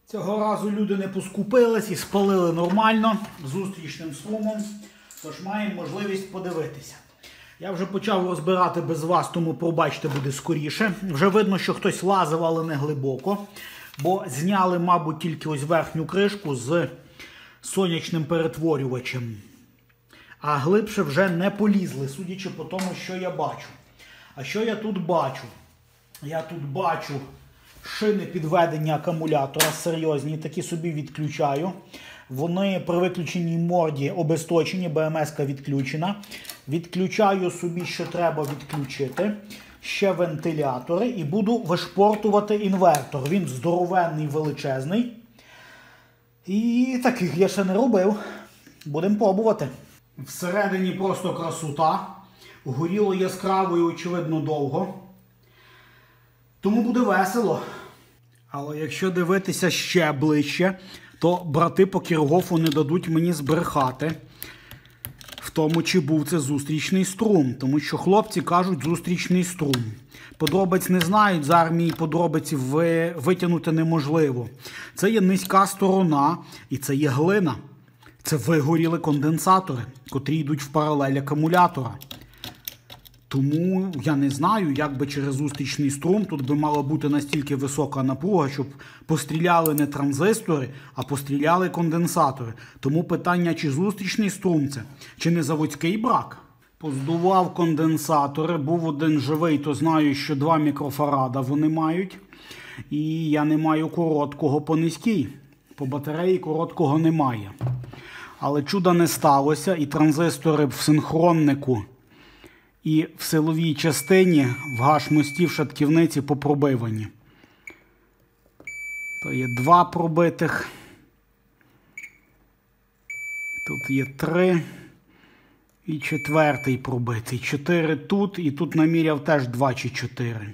Цього разу люди не поскупились і спалили нормально, зустрічним струмом, тож маємо можливість подивитися. Я вже почав розбирати без вас, тому пробачте, буде скоріше. Вже видно, що хтось лазив, але не глибоко, бо зняли, мабуть, тільки ось верхню кришку з сонячним перетворювачем. А глибше вже не полізли, судячи по тому, що я бачу. А що я тут бачу? Я тут бачу шини підведення акумулятора серйозні, такі собі відключаю. Вони при виключеній морді обесточені, БМС-ка відключена. Відключаю собі, що треба відключити. Ще вентилятори і буду вишпортувати інвертор. Він здоровенний, величезний. І таких я ще не робив. Будемо пробувати. Всередині просто красота. Горіло яскраво і, очевидно, довго. Тому буде весело. Але якщо дивитися ще ближче, то брати по Кіргофу не дадуть мені збрехати в тому, чи був це зустрічний струм. Тому що хлопці кажуть зустрічний струм. Подробиць не знають, з армії подробиці витягнути неможливо. Це є низька сторона і це є глина. Це вигоріли конденсатори, котрі йдуть в паралель акумулятора. Тому я не знаю, як би через зустрічний струм тут би мала бути настільки висока напруга, щоб постріляли не транзистори, а постріляли конденсатори. Тому питання, чи зустрічний струм це, чи не заводський брак. Поздував конденсатори, був один живий, то знаю, що 2 мікрофарада вони мають. І я не маю короткого по низькій. По батареї короткого немає. Але чуда не сталося, і транзистори в синхроннику і в силовій частині в гаш-мості в шатківниці попробивані. То є 2 пробитих. Тут є 3. І 4-й пробитий. 4 тут, і тут наміряв теж 2 чи 4.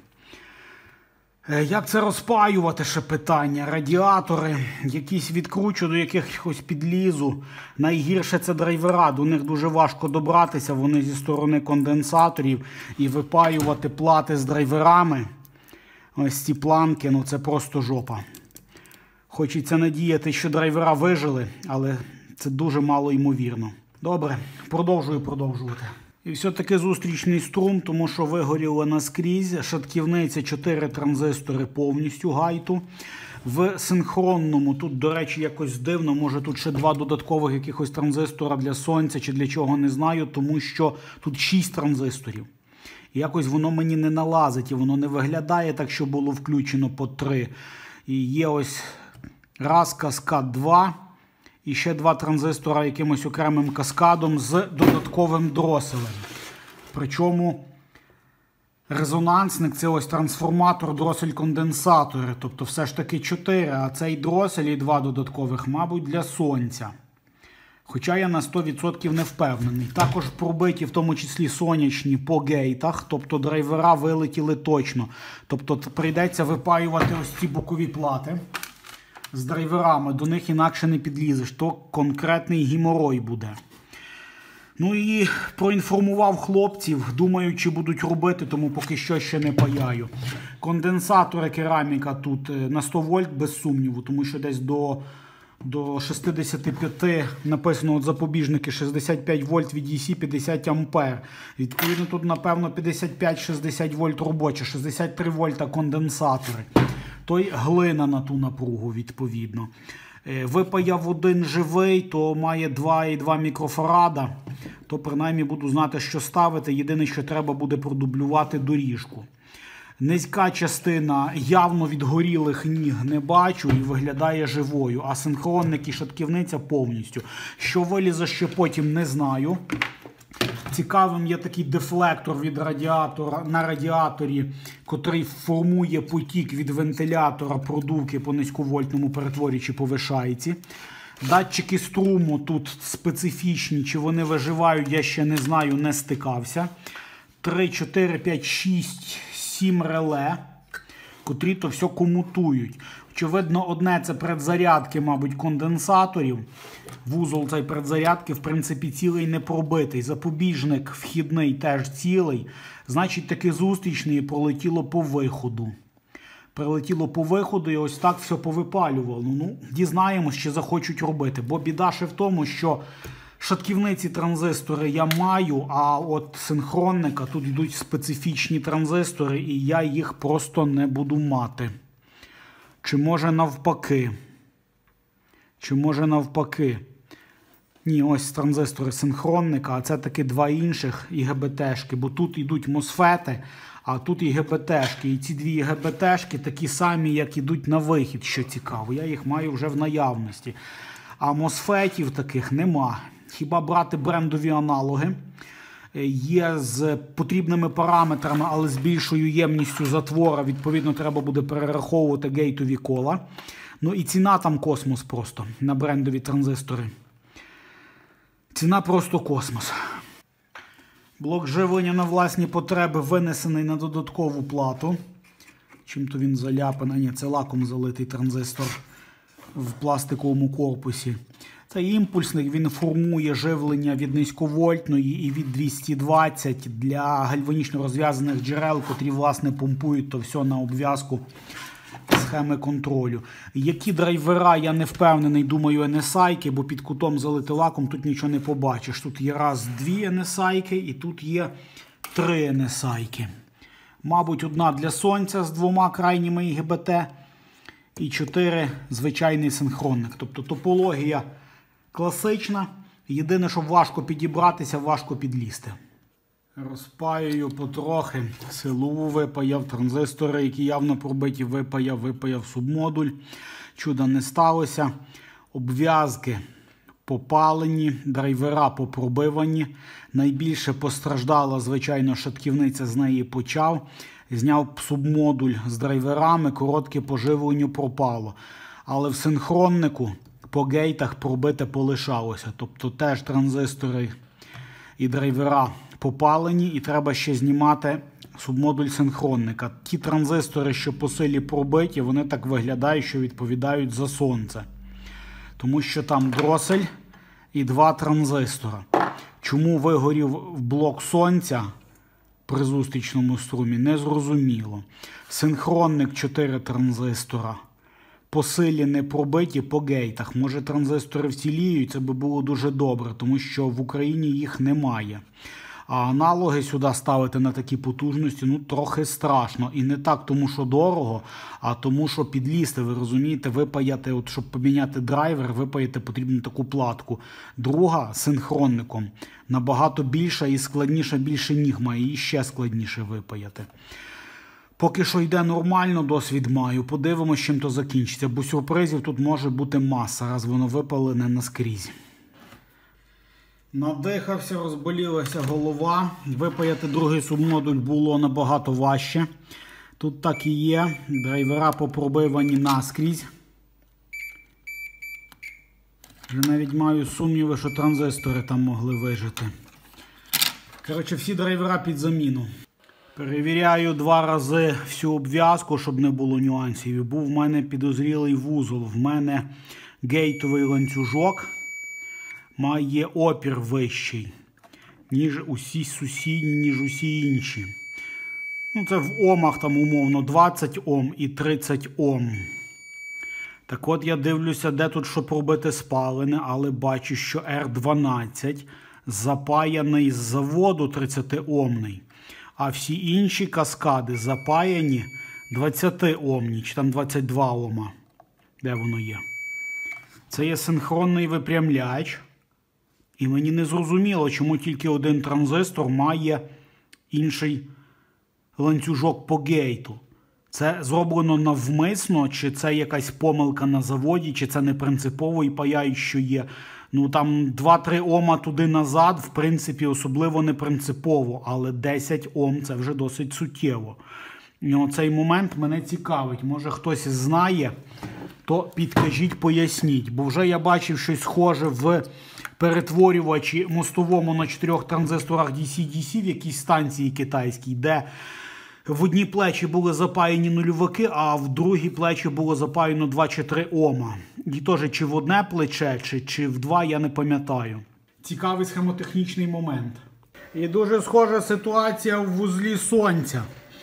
Як це розпаювати, ще питання? Радіатори, якісь відкручу, до якихось підлізу. Найгірше це драйвера, до них дуже важко добратися, вони зі сторони конденсаторів. І випаювати плати з драйверами, ось ці планки, ну це просто жопа. Хочеться надіяти, що драйвера вижили, але це дуже мало ймовірно. Добре, продовжувати. І все-таки зустрічний струм, тому що вигоріло наскрізь. Шатківниця 4 транзистори повністю гайту. В синхронному, тут, до речі, якось дивно, може тут ще 2 додаткових якихось транзистора для сонця чи для чого, не знаю, тому що тут 6 транзисторів. І якось воно мені не налазить, і воно не виглядає так, що було включено по 3. І є ось раз каскад 2. І ще 2 транзистора якимось окремим каскадом з додатковим дроселем. Причому резонансник – це ось трансформатор, дросель-конденсатори. Тобто все ж таки 4, а цей дросель і 2 додаткових, мабуть, для сонця. Хоча я на 100% не впевнений. Також пробиті, в тому числі сонячні, по гейтах. Тобто драйвера вилетіли точно. Тобто прийдеться випаювати ось ці бокові плати з драйверами, до них інакше не підлізеш, то конкретний геморой буде. Ну і проінформував хлопців, думаю, чи будуть робити, тому поки що ще не паяю. Конденсатори кераміка тут на 100 вольт без сумніву, тому що десь до 65 написано от запобіжники 65 вольт від DC 50 ампер. Відповідно тут напевно 55-60 вольт робоче, 63 вольта конденсатори. То й глина на ту напругу, відповідно. Випаяв один живий, то має 2,2 мікрофарада, то принаймні буду знати, що ставити. Єдине, що треба буде продублювати доріжку. Низька частина явно відгорілих ніг не бачу і виглядає живою, а синхронник і шатківниця повністю. Що вилізе ще потім, не знаю. Цікавим є такий дефлектор від радіатора на радіаторі, котрий формує потік від вентилятора продувки по низьковольтному перетворюючи по вишайці. Датчики струму тут специфічні, чи вони виживають, я ще не знаю, не стикався. 3, 4, 5, 6, 7 реле, котрі то все комутують. Очевидно, одне це предзарядки, мабуть, конденсаторів. Вузол цей предзарядки, в принципі, цілий не пробитий. Запобіжник вхідний теж цілий. Значить, таки зустрічний полетіло по виходу. прилетіло по виходу і ось так все повипалювало. Ну, дізнаємось, чи захочуть робити. Бо біда ще в тому, що шатківниці транзистори я маю, а от синхронника тут йдуть специфічні транзистори, і я їх просто не буду мати. Чи може навпаки? Ні, ось транзистори синхронника, а це таки два інших ІГБТшки, бо тут йдуть мосфети, а тут ІГБТшки. І ці дві ІГБТшки такі самі, як ідуть на вихід, що цікаво. Я їх маю вже в наявності. А мосфетів таких нема. Хіба брати брендові аналоги. Є з потрібними параметрами, але з більшою ємністю затвора. Відповідно, треба буде перераховувати гейтові кола. Ну і ціна там космос просто на брендові транзистори. Ціна просто космос. Блок живлення на власні потреби винесений на додаткову плату. Чим-то він заляпаний. Ні, це лаком залитий транзистор в пластиковому корпусі. Цей імпульсник, він формує живлення від низьковольтної і від 220 для гальванічно розв'язаних джерел, котрі, власне, помпують то все на обв'язку схеми контролю. Які драйвера, я не впевнений, думаю, NSI-ки, бо під кутом залити лаком тут нічого не побачиш. Тут є раз, дві NSI-ки і тут є 3 NSI-ки. Мабуть, одна для сонця з двома крайніми ІГБТ і 4 звичайний синхронник. Тобто топологія класична. Єдине, що важко підібратися, важко підлізти. Розпаюю потрохи. Силову випаяв, транзистори, які явно пробиті, випаяв субмодуль. Чуда не сталося. Обв'язки попалені, драйвера попробивані. Найбільше постраждала, звичайно, шатківниця, з неї почав. Зняв субмодуль з драйверами, коротке по живленню пропало. Але в синхроннику по гейтах пробите полишалося. Тобто теж транзистори і драйвера попалені, і треба ще знімати субмодуль синхронника. Ті транзистори, що по силі пробиті, вони так виглядають, що відповідають за сонце. Тому що там дросель і 2 транзистора. Чому вигорів блок сонця при зустрічному струмі, не зрозуміло. Синхронник 4 транзистора. По силі не пробиті по гейтах. Може, транзистори вціліють, це би було дуже добре, тому що в Україні їх немає. А аналоги сюди ставити на такі потужності, ну, трохи страшно. І не так тому, що дорого, а тому, що підлізти, ви розумієте, випаяти, от, щоб поміняти драйвер, випаяти потрібно таку платку. Друга синхронником набагато більша і складніша, більше ніг має, і ще складніше випаяти. Поки що йде нормально, досвід маю. Подивимось, чим то закінчиться, бо сюрпризів тут може бути маса, раз воно випалене наскрізь. Надихався, розболілася голова. Випаяти другий субмодуль було набагато важче. Тут так і є. Драйвера попробивані наскрізь. Вже навіть маю сумніви, що транзистори там могли вижити. Коротше, всі драйвера під заміну. Перевіряю 2 рази всю обв'язку, щоб не було нюансів. І був в мене підозрілий вузол. В мене гейтовий ланцюжок має опір вищий, ніж усі сусідні, ніж усі інші. Ну, це в омах там умовно 20 Ом і 30 Ом. Так от я дивлюся, де тут що пробити спалене, але бачу, що R12 запаяний з заводу 30-омний. А всі інші каскади запаяні 20-омні, чи там 22 Ома. Де воно є? Це є синхронний випрямляч. І мені не зрозуміло, чому тільки один транзистор має інший ланцюжок по гейту. Це зроблено навмисно, чи це якась помилка на заводі, чи це не принципово і паяють, що є. Ну там 2-3 Ома туди-назад, в принципі, особливо не принципово, але 10 Ом це вже досить суттєво. І оцей момент мене цікавить. Може хтось знає, то підкажіть, поясніть. Бо вже я бачив щось схоже в перетворювачі мостовому на 4 транзисторах DC-DC в якійсь станції китайській, де в одні плечі були запаяні нульовики, а в другі плечі було запаяно 2 чи 3 Ома. І теж чи в одне плече, чи в 2, я не пам'ятаю. Цікавий схемотехнічний момент. І дуже схожа ситуація в вузлі сонця.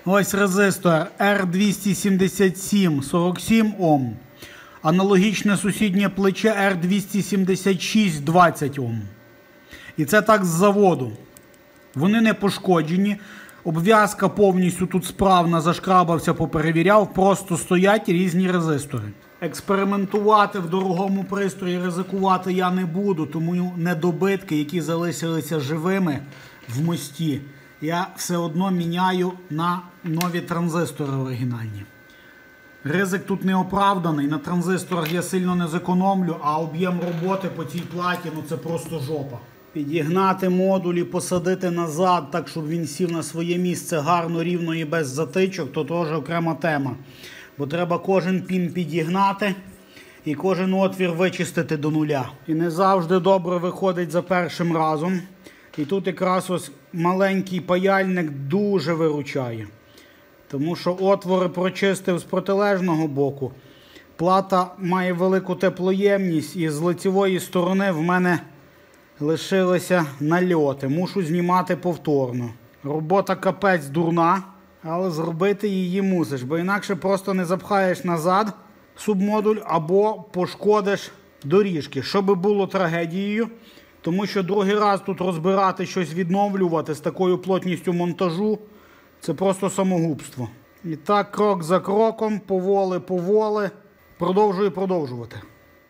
Ось резистор R277 47 Ом. Аналогічне сусіднє плече R276 20 Ом. І це так з заводу. Вони не пошкоджені. Обв'язка повністю тут справна, зашкрабався, поперевіряв. Просто стоять різні резистори. Експериментувати в дорогому пристрої, ризикувати я не буду, тому недобитки, які залишилися живими в мості, я все одно міняю на нові транзистори оригінальні. Ризик тут не оправданий, на транзисторах я сильно не зекономлю, а об'єм роботи по цій платі, ну це просто жопа. Підігнати модуль і посадити назад, так щоб він сів на своє місце гарно, рівно і без затичок, то теж окрема тема. Бо треба кожен пін підігнати і кожен отвір вичистити до нуля. І не завжди добре виходить за першим разом. І тут якраз ось маленький паяльник дуже виручає. Тому що отвори прочистив з протилежного боку. Плата має велику теплоємність і з лицевої сторони в мене лишилися нальоти. Мушу знімати повторно. Робота капець дурна, але зробити її мусиш, бо інакше просто не запхаєш назад субмодуль або пошкодиш доріжки. Що би було трагедією, тому що другий раз тут розбирати щось, відновлювати з такою плотністю монтажу – це просто самогубство. І так, крок за кроком, поволі, продовжувати.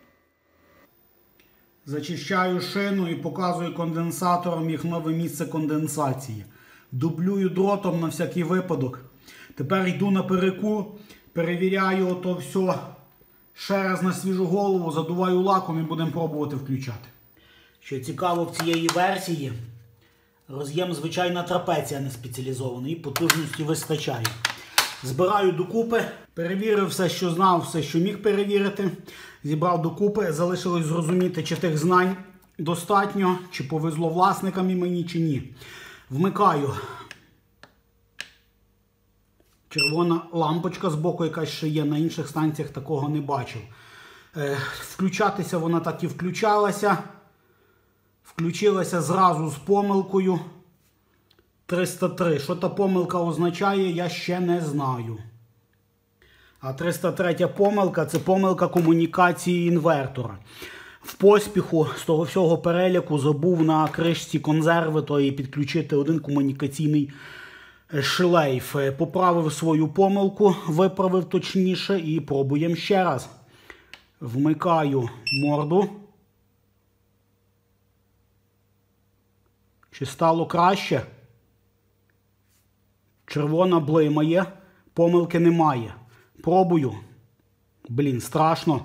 Зачищаю шину і показую конденсатором їх нове місце конденсації. Дублюю дротом на всякий випадок. Тепер йду на перекур, перевіряю ото все ще раз на свіжу голову, задуваю лаком і будемо пробувати включати. Що цікаво в цієї версії, роз'єм звичайна трапеція, не спеціалізований, і потужності вистачає. Збираю докупи, перевірив все, що знав, все, що міг перевірити. Зібрав докупи, залишилось зрозуміти, чи тих знань достатньо, чи повезло власникам і мені, чи ні. Вмикаю. Червона лампочка збоку якась ще є, на інших станціях такого не бачив. Включатися вона так і включалася. Включилася зразу з помилкою 303. Що та помилка означає, я ще не знаю. А 303 помилка – це помилка комунікації інвертора. В поспіху з того всього переляку забув на кришці консерви тої підключити один комунікаційний шлейф. Поправив свою помилку, виправив точніше і пробуємо ще раз. Вмикаю морду. Чи стало краще? Червона блимає, помилки немає. Пробую. Блін, страшно.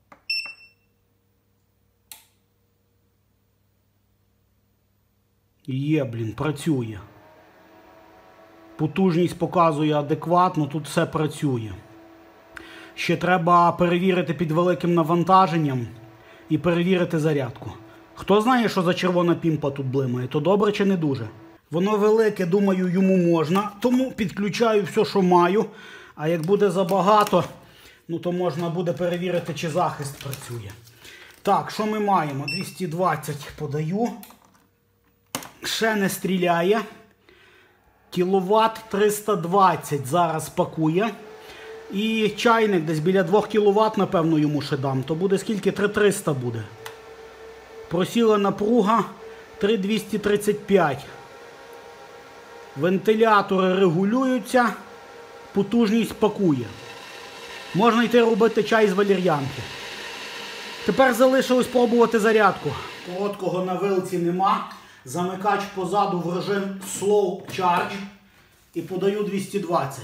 Є, блін, працює. Потужність показує адекватно, тут все працює. Ще треба перевірити під великим навантаженням і перевірити зарядку. Хто знає, що за червона пімпа тут блимає, то добре чи не дуже? Воно велике, думаю, йому можна, тому підключаю все, що маю. А як буде забагато, ну то можна буде перевірити, чи захист працює. Так, що ми маємо? 220 подаю. Ще не стріляє. Кіловат 320 зараз пакує. І чайник десь біля 2 кВт, напевно, йому ще дам. То буде скільки? 3300 буде. Просіла напруга 3235. Вентилятори регулюються. Потужність пакує. Можна йти робити чай з валір'янки. Тепер залишилось пробувати зарядку. Короткого на вилці нема. Замикач позаду в режим Slow Charge. І подаю 220.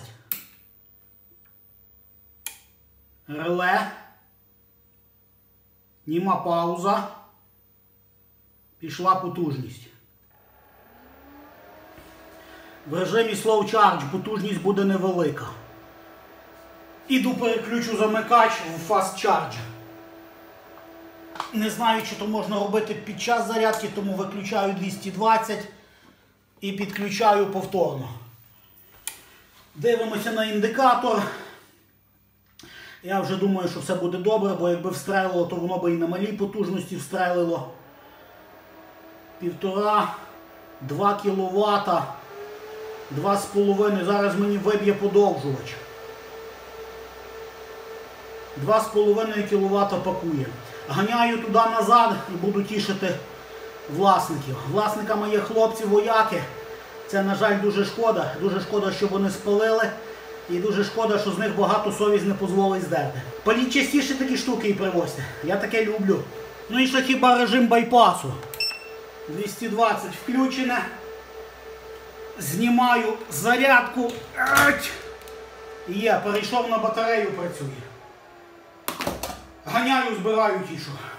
Реле. Німа пауза. Пішла потужність. В режимі Slow Charge потужність буде невелика. Іду переключу замикач в Fast Charge. Не знаю, чи то можна робити під час зарядки, тому виключаю 220 і підключаю повторно. Дивимося на індикатор. Я вже думаю, що все буде добре, бо якби встрелило, то воно би і на малій потужності встрелило. 1,5-2 кВт 2,5. Зараз мені виб'є подовжувач. 2,5 кВт пакує. Ганяю туди-назад і буду тішити власників. Власниками є хлопці-вояки. Це, на жаль, дуже шкода. Дуже шкода, що вони спалили. І дуже шкода, що з них багато совість не дозволить здерти. Паліть частіше такі штуки і привозьте. Я таке люблю. Ну і ще хіба режим байпасу. 220 включене. Знімаю зарядку. Є, перейшов на батарею, працює. Ганяю, збираю тішу.